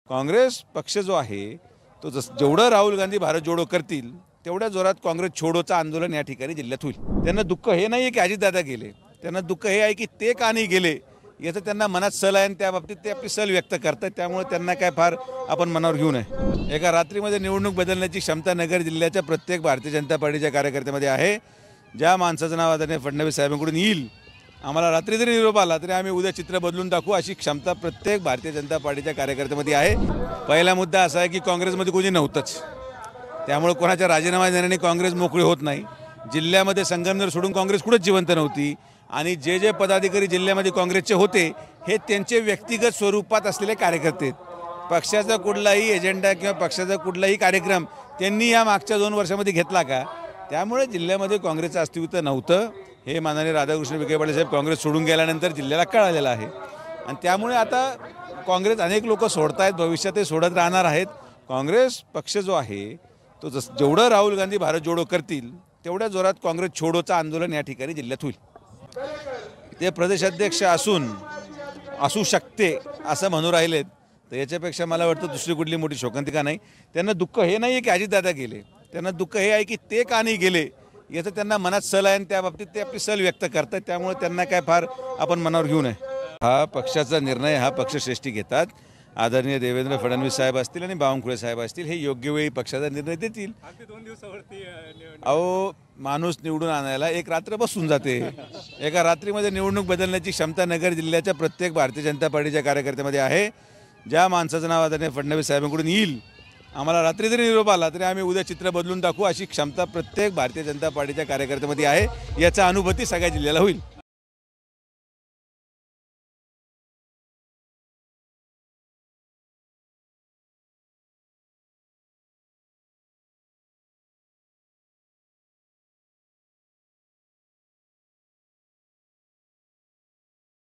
काँग्रेस पक्ष जो आहे तो जेवढं राहुल गांधी भारत जोडो करतील तेवढ्या जोरात काँग्रेस छोडोचं आंदोलन या ठिकाणी जिल्ह्यात होईल। त्यांना दुःख हे नाही आहे की अजितदादा गेले, त्यांना दुःख हे आहे की ते का नाही गेले याचं त्यांना मनात सल आहे आणि त्या बाबतीत ते आपली सल व्यक्त करतात। त्यामुळे त्यांना काय फार आपण मनावर घेऊ नये। एका रात्रीमध्ये निवडणूक बदलण्याची क्षमता नगर जिल्ह्याच्या प्रत्येक भारतीय जनता पार्टीच्या कार्यकर्त्यामध्ये आहे। ज्या माणसाचं नाव आदरणीय फडणवीस साहेबांकडून येईल, आम्हाला रात्री जरी निरोप आला तरी आम्ही उद्या चित्र बदलून टाकू अशी क्षमता प्रत्येक भारतीय जनता पार्टीच्या कार्यकर्त्यामध्ये आहे। पहिला मुद्दा असा आहे की काँग्रेसमध्ये कोणी नव्हतंच, त्यामुळे कोणाच्या राजीनामा देण्याने काँग्रेस मोकळी होत नाही। जिल्ह्यामध्ये संगमनेर सोडून काँग्रेस कुठेच जिवंत नव्हती आणि जे पदाधिकारी जिल्ह्यामध्ये काँग्रेसचे होते हे त्यांचे व्यक्तिगत स्वरूपात असलेले कार्यकर्ते आहेत। पक्षाचा कुठलाही एजेंडा किंवा पक्षाचा कुठलाही कार्यक्रम त्यांनी या मागच्या 2 वर्षामध्ये घेतला का? त्यामुळे जिल्ह्यामध्ये काँग्रेसचं अस्तित्व नव्हतं हे माननीय राधाकृष्ण विखे पाटील साहेब काँग्रेस सोडून गेल्यानंतर जिल्ह्याला कळालेलं आहे आणि त्यामुळे आता काँग्रेस अनेक लोक सोडतायत, भविष्यात ते सोडत राहणार आहेत। काँग्रेस पक्ष जो आहे तो जेवढं राहुल गांधी भारत जोडो करतील तेवढ्या जोरात काँग्रेस छोडोचं आंदोलन या ठिकाणी जिल्ह्यात होईल। ते प्रदेशाध्यक्ष असू शकते असं म्हणू राहिलेत तर याच्यापेक्षा मला वाटतं दुसरी कुठली मोठी शोकांतिका नाही। त्यांना दुःख हे नाही आहे की अजितदादा गेले, त्यांना दुःख हे आहे की ते का नाही गेले याचं त्यांना मनात सल आहे आणि त्या बाबतीत ते आपली सल व्यक्त करतात। त्यामुळे त्यांना काय फार आपण मनावर घेऊ नये। हा पक्षाचा निर्णय हा पक्षश्रेष्ठी घेतात। आदरणीय देवेंद्र फडणवीस साहेब असतील आणि बावनकुळे साहेब असतील, हे योग्य वेळी पक्षाचा निर्णय देतील। अहो, माणूस निवडून आणायला एक रात्र बसून जाते। एका रात्रीमध्ये निवडणूक बदलण्याची क्षमता नगर जिल्ह्याच्या प्रत्येक भारतीय जनता पार्टीच्या कार्यकर्त्यामध्ये आहे। ज्या माणसाचं नाव आदरणीय फडणवीस साहेबांकडून येईल, आम्हाला रात्री जरी निरोप आला तरी आम्ही उद्या चित्र बदलून टाकू अशी क्षमता प्रत्येक भारतीय जनता पार्टीच्या कार्यकर्त्यामध्ये आहे। याचा अनुभूती सगळ्या जिल्ह्याला होईल।